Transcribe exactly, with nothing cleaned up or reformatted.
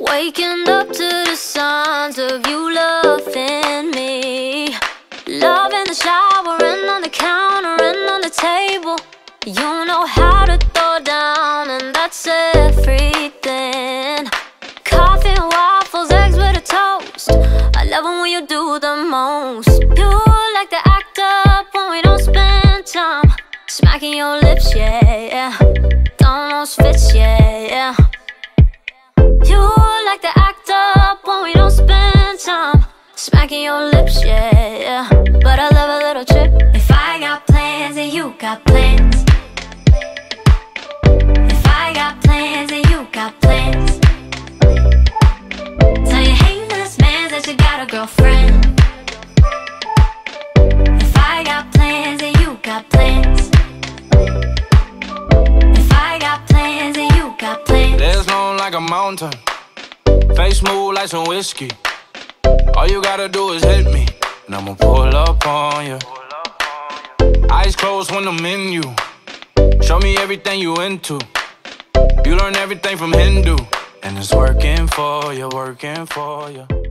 Waking up to the sounds of you loving me. Love in the shower and on the counter and on the table. You know how to throw down, and that's everything. Coffee, waffles, eggs with a toast. I love it when you do the most. You like to act up when we don't spend time. Smacking your lips, yeah, almost fits, yeah. You like to act up when we don't spend time. Smacking your lips, yeah, but I love a little trip. If I got plans and you got plans, if I got plans and you got plans, tell your haters, man, that you got a girlfriend. If I got plans and you got plans, if I got plans and you got plans. There's no like a mountain, face smooth like some whiskey. All you gotta do is hit me, and I'ma pull up on you. Eyes closed when I'm in you. Show me everything you into. You learn everything from Hindu, and it's working for you, working for you.